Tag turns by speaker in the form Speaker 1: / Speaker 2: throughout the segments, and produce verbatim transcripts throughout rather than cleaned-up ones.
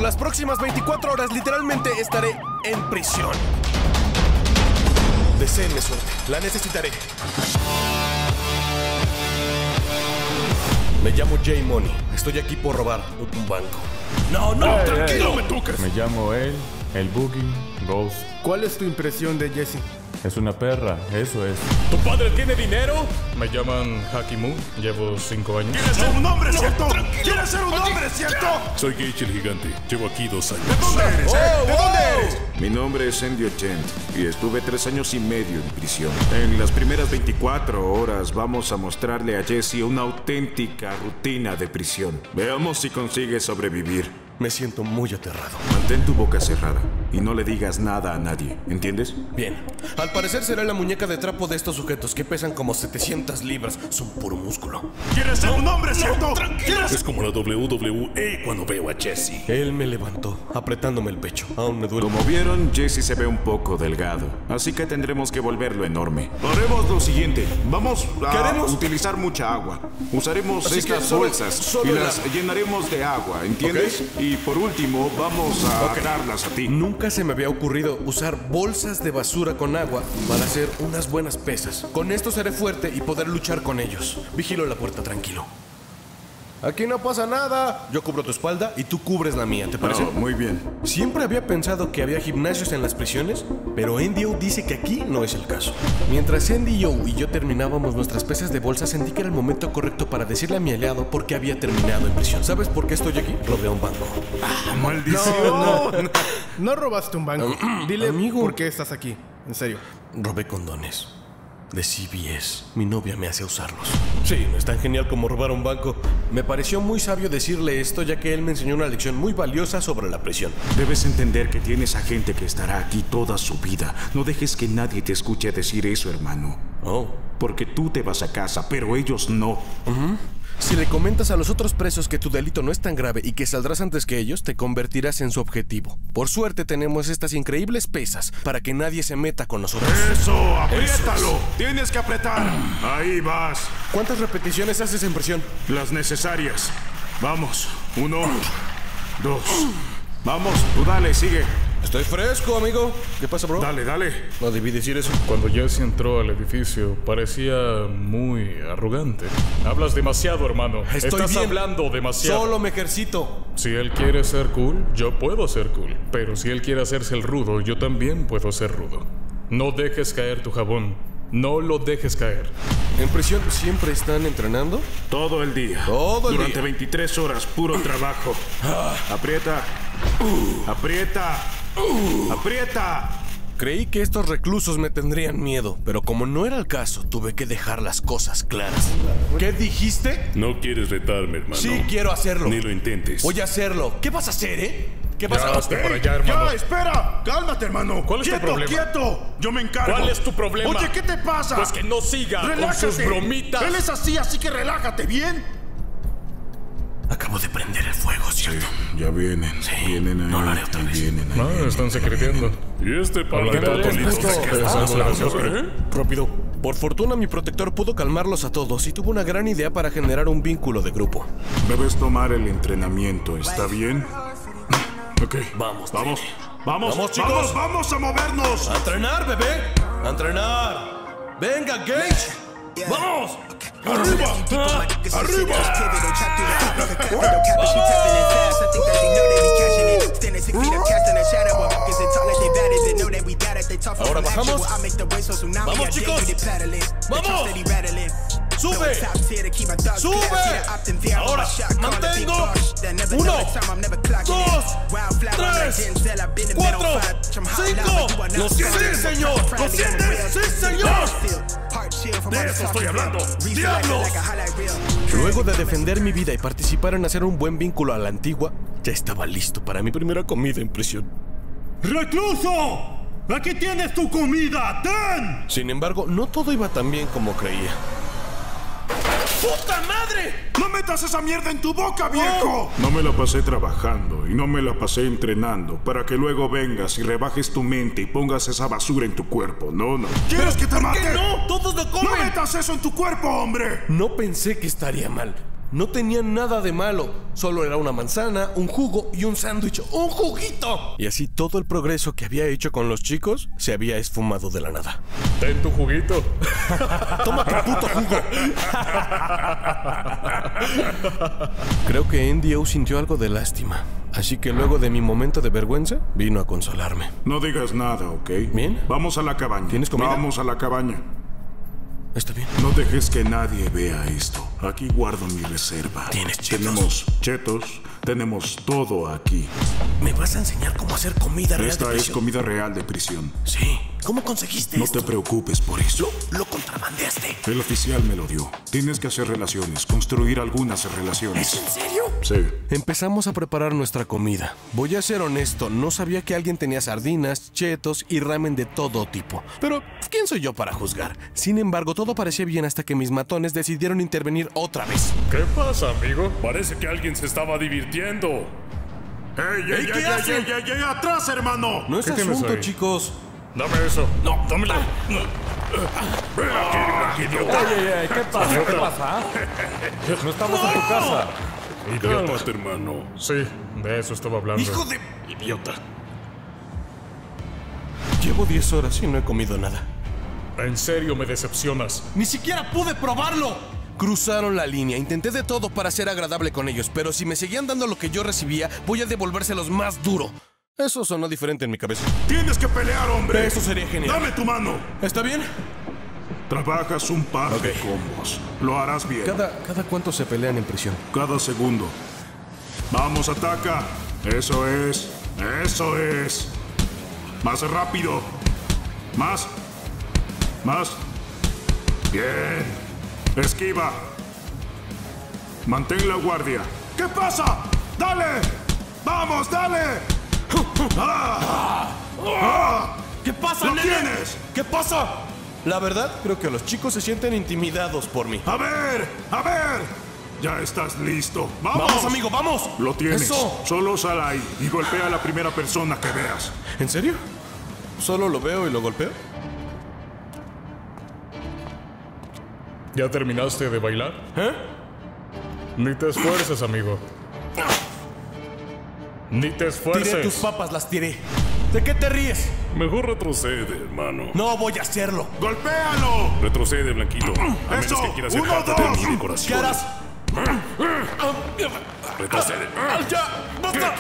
Speaker 1: las próximas veinticuatro horas literalmente estaré en prisión. Deseenme suerte, la necesitaré. Me llamo Jay Money. Estoy aquí por robar un banco.
Speaker 2: No, no,
Speaker 3: Hey,
Speaker 2: tranquilo,
Speaker 3: hey.
Speaker 2: me toques.
Speaker 3: Me llamo él, el Boogie, Ghost.
Speaker 4: ¿Cuál es tu impresión de Jesse?
Speaker 3: Es una perra, eso es.
Speaker 2: ¿Tu padre tiene dinero?
Speaker 5: Me llaman Hakimu, llevo cinco años.
Speaker 2: ¿Quieres ser un hombre, cierto? ¿Quieres ser un hombre, cierto?
Speaker 6: Soy Gage el gigante. Llevo aquí dos años.
Speaker 2: ¿De dónde eres, eh? ¿De dónde eres?
Speaker 7: Mi nombre es Andy Ogent y estuve tres años y medio en prisión. En las primeras veinticuatro horas vamos a mostrarle a Jesse una auténtica rutina de prisión. Veamos si consigue sobrevivir.
Speaker 1: Me siento muy aterrado.
Speaker 7: Mantén tu boca cerrada y no le digas nada a nadie, ¿entiendes?
Speaker 1: Bien. Al parecer será la muñeca de trapo de estos sujetos que pesan como setecientas libras. Son puro músculo.
Speaker 2: ¿Quieres ser un hombre, cierto? ¿Quieres?
Speaker 6: Es como la doble u doble u E cuando veo a Jesse.
Speaker 1: Él me levantó, apretándome el pecho. Aún me duele.
Speaker 7: Como vieron, Jesse se ve un poco delgado, así que tendremos que volverlo enorme. Haremos lo siguiente. Vamos a
Speaker 1: ¿Queremos?
Speaker 7: utilizar mucha agua. Usaremos
Speaker 1: Así que
Speaker 7: estas
Speaker 1: solo-
Speaker 7: bolsas
Speaker 1: solo
Speaker 7: y
Speaker 1: el
Speaker 7: las
Speaker 1: agua.
Speaker 7: llenaremos de agua, ¿entiendes? Y por último, vamos a darlas a ti.
Speaker 1: Nunca se me había ocurrido usar bolsas de basura con agua para hacer unas buenas pesas. Con esto seré fuerte y poder luchar con ellos. Vigilo la puerta, tranquilo. Aquí no pasa nada. Yo cubro tu espalda y tú cubres la mía, ¿te parece?
Speaker 7: Oh, muy bien.
Speaker 1: Siempre había pensado que había gimnasios en las prisiones, pero Andy O dice que aquí no es el caso. Mientras Andy O y yo terminábamos nuestras pesas de bolsa, sentí que era el momento correcto para decirle a mi aliado por qué había terminado en prisión. ¿Sabes por qué estoy aquí? Robé un banco.
Speaker 2: ¡Maldición!
Speaker 4: No, no, no robaste un banco. Dile
Speaker 1: amigo.
Speaker 4: por qué estás aquí. En serio.
Speaker 1: Robé condones. De C V S. Mi novia me hace usarlos. Sí, no es tan genial como robar un banco. Me pareció muy sabio decirle esto, ya que él me enseñó una lección muy valiosa sobre la prisión.
Speaker 7: Debes entender que tienes a gente que estará aquí toda su vida. No dejes que nadie te escuche decir eso, hermano.
Speaker 1: Oh.
Speaker 7: Porque tú te vas a casa, pero ellos no.
Speaker 1: Si le comentas a los otros presos que tu delito no es tan grave y que saldrás antes que ellos, te convertirás en su objetivo. Por suerte tenemos estas increíbles pesas para que nadie se meta con nosotros.
Speaker 2: ¡Eso! ¡Apriétalo! ¡Tienes que apretar! Ahí vas.
Speaker 1: ¿Cuántas repeticiones haces en prisión?
Speaker 2: Las necesarias. Vamos. Uno. Dos. Vamos, tú dale, sigue.
Speaker 1: Estoy fresco, amigo. ¿Qué pasa, bro?
Speaker 2: Dale, dale.
Speaker 1: No debí decir eso.
Speaker 5: Cuando Jesse entró al edificio, parecía muy arrogante. Hablas demasiado, hermano.
Speaker 1: Estoy
Speaker 5: Estás
Speaker 1: bien.
Speaker 5: hablando demasiado.
Speaker 1: Solo me ejercito.
Speaker 5: Si él quiere ser cool, yo puedo ser cool. Pero si él quiere hacerse el rudo, yo también puedo ser rudo. No dejes caer tu jabón. No lo dejes caer.
Speaker 1: ¿En prisión siempre están entrenando?
Speaker 2: Todo el día.
Speaker 1: Todo el
Speaker 2: Durante
Speaker 1: día.
Speaker 2: veintitrés horas, puro trabajo. Aprieta. Aprieta. Aprieta.
Speaker 1: Creí que estos reclusos me tendrían miedo, pero como no era el caso, tuve que dejar las cosas claras. ¿Qué dijiste?
Speaker 6: No quieres retarme, hermano.
Speaker 1: Sí, quiero hacerlo.
Speaker 6: Ni lo intentes.
Speaker 1: Voy a hacerlo. ¿Qué vas a hacer, eh? ¿Qué vas
Speaker 5: Ya,
Speaker 1: a
Speaker 5: hazte
Speaker 1: hacer?
Speaker 5: para allá, hermano.
Speaker 2: ¡Ya, espera! ¡Cálmate, hermano!
Speaker 5: ¿Cuál es tu
Speaker 2: ¡Quieto,
Speaker 5: problema?
Speaker 2: quieto! ¡Yo me encargo!
Speaker 5: ¿Cuál es tu problema?
Speaker 2: Oye, ¿qué te pasa?
Speaker 5: Pues que no siga
Speaker 2: ¡Relájate!
Speaker 5: con sus bromitas.
Speaker 2: Él es así, así que relájate, ¿bien?
Speaker 1: Acabo de prender el fuego, ¿cierto?
Speaker 7: Ya vienen. Vienen ahí.
Speaker 1: no lo haré otra
Speaker 7: ahí
Speaker 1: vez.
Speaker 7: Vienen ahí.
Speaker 5: Ah, están secreteando.
Speaker 6: Y este para
Speaker 5: Hablando
Speaker 6: qué
Speaker 5: de
Speaker 6: bonito.
Speaker 5: esto, es algo gracioso, ¿eh?
Speaker 1: Rápido. Por fortuna, mi protector pudo calmarlos a todos y tuvo una gran idea para generar un vínculo de grupo.
Speaker 7: Debes tomar el entrenamiento, ¿está bien?
Speaker 2: Ok.
Speaker 1: Vamos,
Speaker 2: Vamos.
Speaker 1: baby.
Speaker 2: Vamos,
Speaker 1: Vamos,
Speaker 2: vamos,
Speaker 1: chicos.
Speaker 2: vamos a movernos.
Speaker 1: ¡A entrenar, bebé! ¡A entrenar! ¡Venga, Gage! ¡Vamos!
Speaker 2: ¡Arriba! ¡Ah! ¡Arriba!
Speaker 1: Ahora bajamos. ¡Vamos, chicos! ¡Vamos! ¡Sube! ¡Sube! Ahora, mantengo. Uno, dos, tres, cuatro, cinco. ¿Lo sientes, señor? ¿Lo sientes? ¡Sí, señor!
Speaker 2: De eso estoy hablando. ¡Diablos!
Speaker 1: Luego de defender mi vida y participar en hacer un buen vínculo a la antigua, ya estaba listo para mi primera comida en prisión.
Speaker 2: ¡Recluso! ¡Aquí tienes tu comida! ¡Ten!
Speaker 1: Sin embargo, no todo iba tan bien como creía. ¡Puta madre!
Speaker 2: ¡No metas esa mierda en tu boca, viejo!
Speaker 7: No me la pasé trabajando y no me la pasé entrenando para que luego vengas y rebajes tu mente y pongas esa basura en tu cuerpo. No, no.
Speaker 2: ¿Quieres que te
Speaker 1: ¿Por
Speaker 2: mate?
Speaker 1: qué no? ¡Todos lo
Speaker 2: ¡No
Speaker 1: comen!
Speaker 2: metas eso en tu cuerpo, hombre!
Speaker 1: No pensé que estaría mal. No tenía nada de malo. Solo era una manzana, un jugo y un sándwich. ¡Un juguito! Y así todo el progreso que había hecho con los chicos se había esfumado de la nada.
Speaker 5: Ten tu juguito.
Speaker 1: ¡Toma tu puto jugo! Creo que N D O sintió algo de lástima. Así que luego de mi momento de vergüenza, vino a consolarme.
Speaker 7: No digas nada, ¿ok?
Speaker 1: Bien.
Speaker 7: Vamos a la cabaña.
Speaker 1: ¿Tienes comida?
Speaker 7: Vamos a la cabaña.
Speaker 1: Está bien.
Speaker 7: No dejes que nadie vea esto. Aquí guardo mi reserva.
Speaker 1: ¿Tienes chetos?
Speaker 7: Tenemos chetos. Tenemos todo aquí.
Speaker 1: ¿Me vas a enseñar cómo hacer comida real
Speaker 7: Esta
Speaker 1: de
Speaker 7: es
Speaker 1: prisión?
Speaker 7: comida real de prisión.
Speaker 1: Sí. ¿Cómo conseguiste
Speaker 7: No
Speaker 1: esto?
Speaker 7: te preocupes por eso.
Speaker 1: Lo contrabandeaste.
Speaker 7: El oficial me lo dio. Tienes que hacer relaciones, construir algunas relaciones.
Speaker 1: ¿Es en serio?
Speaker 7: Sí.
Speaker 1: Empezamos a preparar nuestra comida. Voy a ser honesto, no sabía que alguien tenía sardinas, chetos y ramen de todo tipo. Pero, ¿quién soy yo para juzgar? Sin embargo, todo parecía bien hasta que mis matones decidieron intervenir otra vez.
Speaker 5: ¿Qué pasa, amigo?
Speaker 6: Parece que alguien se estaba divirtiendo.
Speaker 7: ¡Ey, ey,
Speaker 1: ¿Ey,
Speaker 7: ey,
Speaker 1: qué
Speaker 7: ey,
Speaker 1: hacen?
Speaker 7: ey, ey, ey, atrás, hermano!
Speaker 1: No es
Speaker 5: ¿Qué tienes
Speaker 1: asunto,
Speaker 5: ahí?
Speaker 1: chicos.
Speaker 5: Dame eso.
Speaker 1: No,
Speaker 5: dámelo.
Speaker 3: Oye, oye, ¿qué pasa? ¿Qué pasa? ah? No estamos en tu casa.
Speaker 5: Idiota.
Speaker 6: Cálmate, hermano.
Speaker 5: Sí, de eso estaba hablando.
Speaker 1: ¡Hijo de...
Speaker 6: Idiota.
Speaker 1: Llevo diez horas y no he comido nada.
Speaker 5: En serio me decepcionas.
Speaker 1: ¡Ni siquiera pude probarlo! Cruzaron la línea. Intenté de todo para ser agradable con ellos, pero si me seguían dando lo que yo recibía, voy a devolvérselos más duro. Eso sonó diferente en mi cabeza.
Speaker 7: ¡Tienes que pelear, hombre!
Speaker 1: Eso sería genial.
Speaker 7: ¡Dame tu mano!
Speaker 1: ¿Está bien?
Speaker 7: Trabajas un par de combos. Lo harás bien.
Speaker 1: ¿Cada, ¿Cada cuánto se pelean en prisión?
Speaker 7: Cada segundo. Vamos, ataca. Eso es. Eso es. Más rápido. Más. Más. Bien. Esquiva. Mantén la guardia. ¿Qué pasa? ¡Dale! ¡Vamos, dale! ¡Ah! ¡Ah!
Speaker 1: ¿Qué pasa,
Speaker 7: ¡Lo
Speaker 1: nene?
Speaker 7: tienes!
Speaker 1: ¿Qué pasa? La verdad, creo que los chicos se sienten intimidados por mí.
Speaker 7: ¡A ver! ¡A ver! Ya estás listo. ¡Vamos!
Speaker 1: ¡Vamos, amigo, vamos!
Speaker 7: Lo tienes.
Speaker 1: ¡Eso!
Speaker 7: Solo sal ahí y golpea a la primera persona que veas.
Speaker 1: ¿En serio? ¿Solo lo veo y lo golpeo?
Speaker 5: ¿Ya terminaste de bailar?
Speaker 1: ¿Eh?
Speaker 5: Ni te esfuerces, amigo. Ni te esfuerces.
Speaker 1: Tiré tus papas, las tiré. ¿De qué te ríes?
Speaker 6: Mejor retrocede, hermano.
Speaker 1: No voy a hacerlo.
Speaker 7: ¡Golpéalo!
Speaker 6: Retrocede, Blanquito. A menos
Speaker 7: Eso.
Speaker 6: que quieras ser
Speaker 7: Uno,
Speaker 6: parte
Speaker 7: dos.
Speaker 6: de mi decoración.
Speaker 1: ¿Qué harás?
Speaker 6: Retrocede.
Speaker 1: ¡Ya! ¡Basta!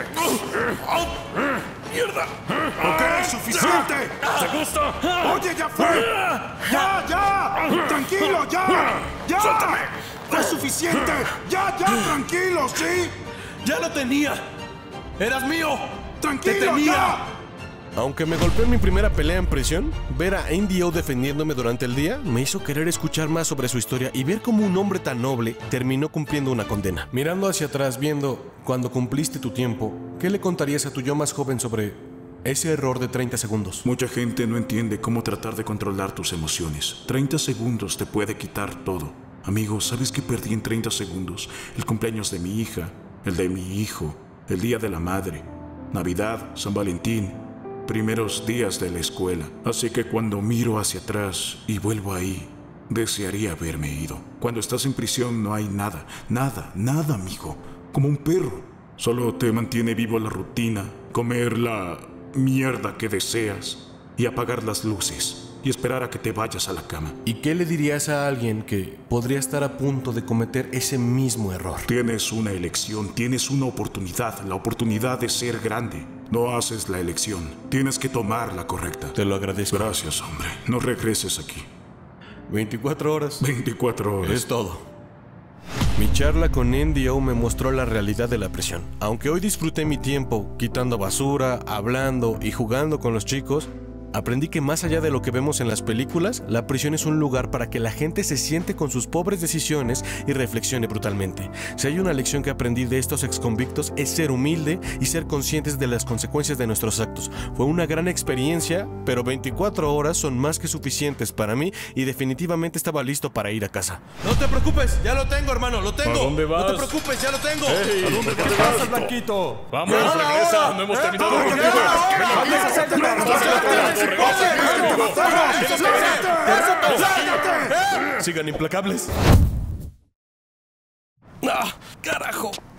Speaker 6: ¡Mierda!
Speaker 7: ¡Ok, suficiente!
Speaker 6: ¿Te gusta?
Speaker 7: ¡Oye, ya fue! ¡Ya, ya! ¡Tranquilo, ya! ¡Ya!
Speaker 6: ¡Suéltame!
Speaker 7: ¡Fue suficiente! ¡Ya, ya! ¡Tranquilo, sí!
Speaker 1: ¡Ya lo tenía! ¡Eras mío!
Speaker 7: ¡Tranquilo,
Speaker 1: ¡Te tenía!
Speaker 7: ya!
Speaker 1: Aunque me golpeó en mi primera pelea en prisión, ver a N D O defendiéndome durante el día me hizo querer escuchar más sobre su historia y ver cómo un hombre tan noble terminó cumpliendo una condena. Mirando hacia atrás, viendo cuando cumpliste tu tiempo, ¿qué le contarías a tu yo más joven sobre ese error de treinta segundos?
Speaker 7: Mucha gente no entiende cómo tratar de controlar tus emociones. treinta segundos te puede quitar todo. Amigo, ¿sabes qué perdí en treinta segundos? El cumpleaños de mi hija, el de mi hijo, el día de la madre, Navidad, San Valentín, primeros días de la escuela. Así que cuando miro hacia atrás y vuelvo ahí, desearía haberme ido. Cuando estás en prisión no hay nada, nada, nada, amigo. Como un perro. Solo te mantiene vivo la rutina, comer la mierda que deseas y apagar las luces y esperar a que te vayas a la cama.
Speaker 1: ¿Y qué le dirías a alguien que podría estar a punto de cometer ese mismo error?
Speaker 7: Tienes una elección, tienes una oportunidad, la oportunidad de ser grande. No haces la elección, tienes que tomar la correcta.
Speaker 1: Te lo agradezco.
Speaker 7: Gracias, hombre. No regreses aquí.
Speaker 1: veinticuatro horas.
Speaker 7: veinticuatro horas.
Speaker 1: Es todo. Mi charla con N D O me mostró la realidad de la prisión. Aunque hoy disfruté mi tiempo quitando basura, hablando y jugando con los chicos, aprendí que más allá de lo que vemos en las películas, la prisión es un lugar para que la gente se siente con sus pobres decisiones y reflexione brutalmente. Si hay una lección que aprendí de estos exconvictos es ser humilde y ser conscientes de las consecuencias de nuestros actos. Fue una gran experiencia, pero veinticuatro horas son más que suficientes para mí y definitivamente estaba listo para ir a casa. No te preocupes, ya lo tengo, hermano, lo tengo.
Speaker 5: ¿A dónde vas?
Speaker 1: No te preocupes, ya lo tengo.
Speaker 5: ¡Ey!
Speaker 6: ¿A dónde
Speaker 3: ¿Qué
Speaker 6: te
Speaker 3: pasa,
Speaker 6: vas?
Speaker 3: Blanquito?
Speaker 5: ¡Vamos,
Speaker 1: ¡Ya era
Speaker 5: regresa!
Speaker 1: hora!
Speaker 5: ¡No hemos
Speaker 1: ¡Eh,
Speaker 5: terminado
Speaker 1: vamos,
Speaker 5: contigo!
Speaker 1: ya era hora!
Speaker 5: ¡Ven,
Speaker 1: ¡Vamos a hacer
Speaker 5: ven, ven,
Speaker 1: Sigan implacables. ¡Ah! ¡Carajo!